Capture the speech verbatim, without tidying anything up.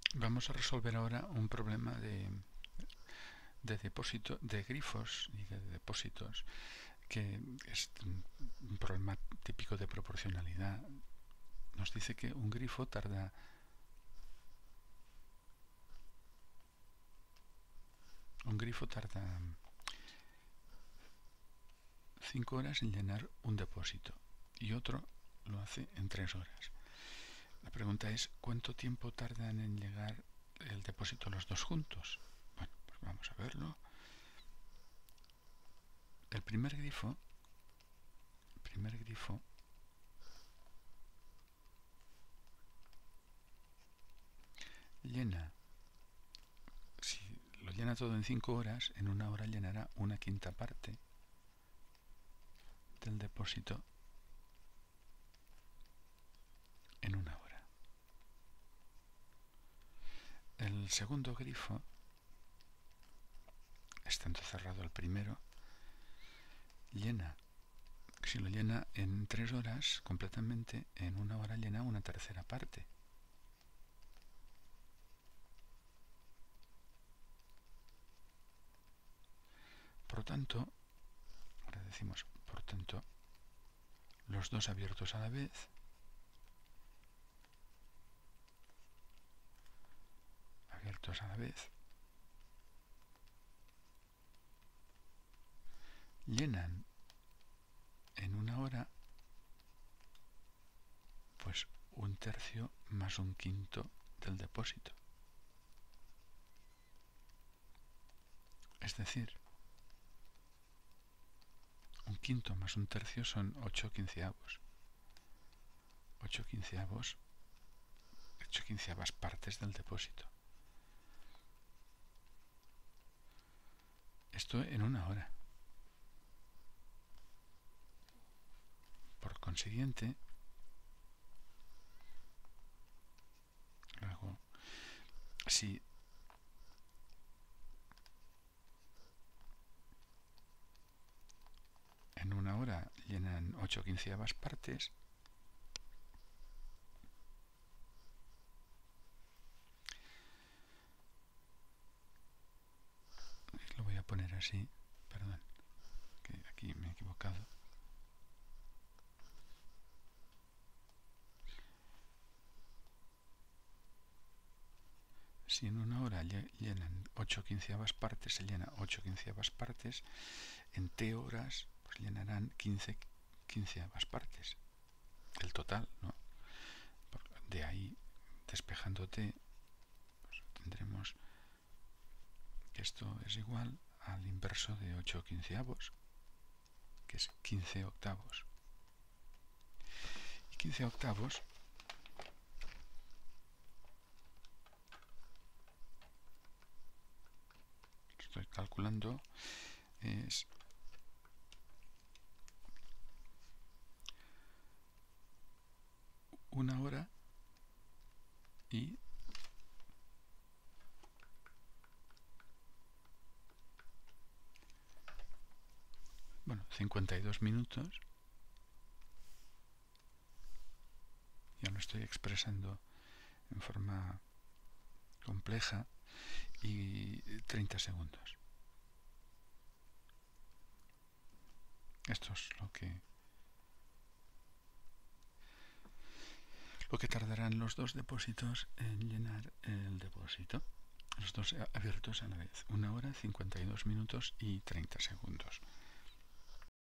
Vamos a resolver ahora un problema de, de depósito de grifos y de depósitos, que es un problema típico de proporcionalidad. Nos dice que un grifo tarda un grifo tarda cinco horas en llenar un depósito y otro lo hace en tres horas. La pregunta es, ¿cuánto tiempo tardan en llegar el depósito los dos juntos? Bueno, pues vamos a verlo. El primer grifo, el primer grifo llena, si lo llena todo en cinco horas, en una hora llenará una quinta parte del depósito en una hora. El segundo grifo, estando cerrado el primero, llena, si lo llena en tres horas completamente, en una hora llena una tercera parte. Por tanto, ahora decimos, por tanto, los dos abiertos a la vez abiertos a la vez llenan en una hora pues un tercio más un quinto del depósito. Es decir, un quinto más un tercio son ocho quinceavos. ocho quinceavos, ocho quinceavas partes del depósito. Esto en una hora. Por consiguiente, luego, si en una hora llenan ocho quinceavas partes, lo voy a poner así, perdón, que aquí me he equivocado. Si en una hora llenan ocho quinceavas partes, se llena ocho quinceavas partes, en t horas pues llenarán quince quinceavas partes. El total, ¿no? De ahí, despejando t, pues tendremos que esto es igual al inverso de ocho quinceavos, que es quince octavos. Y quince octavos estoy calculando, es una hora y bueno, cincuenta y dos minutos. Ya lo estoy expresando en forma compleja, y treinta segundos. Esto es lo que lo que tardarán los dos depósitos en llenar el depósito, los dos abiertos a la vez, una hora, cincuenta y dos minutos y treinta segundos.